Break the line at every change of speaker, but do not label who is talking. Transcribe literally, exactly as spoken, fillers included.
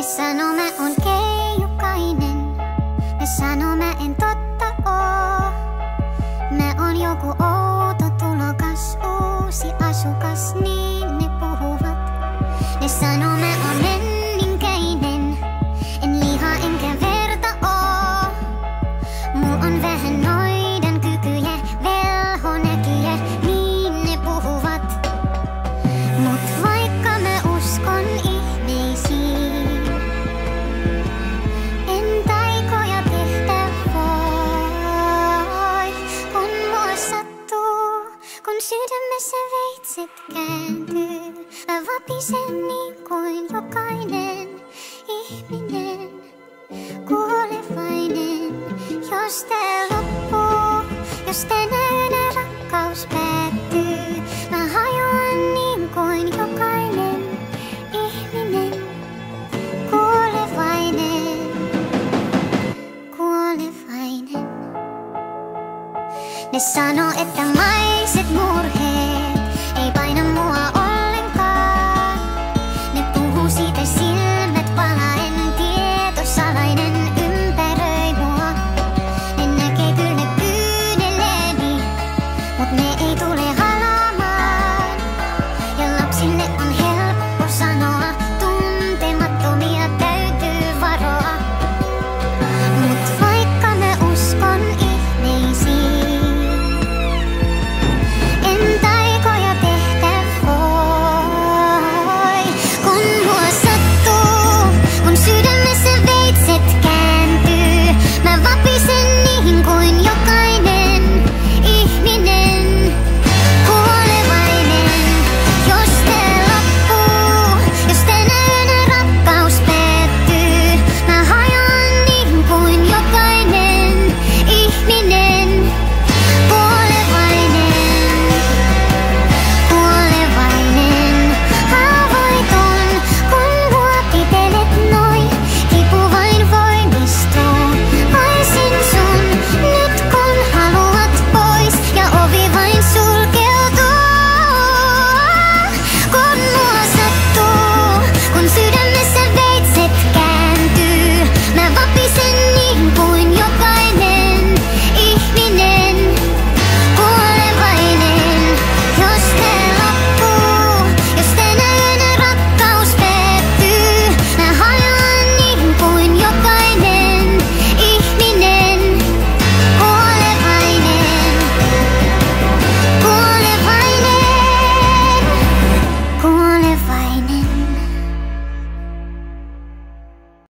Ne sanoo mä on keijukainen. Ne sanoo mä en totta oo. Mä on joku outo tulokas, uusi asukas, niin ne puhuvat. Ne sanoo mä on menninkäinen. En liha enkä verta oo. Mul on vähän noidan kykyjä, velhonäkyjä, niin ne puhuvat. Mut vaikka mä uskon ihmeisiin, en taikoja tehdä voi. Kun mua sattuu, kun sydämessä veitset kääntyy, mä vapisen niin kuin jokainen ihminen. Kuolevainen, jos tää loppuu, jos tänään rakkaus päättyy, mä hajoan niin kuin jokainen ihminen. Kuolevainen, kuolevainen. Ne sanoo, että maiset murheet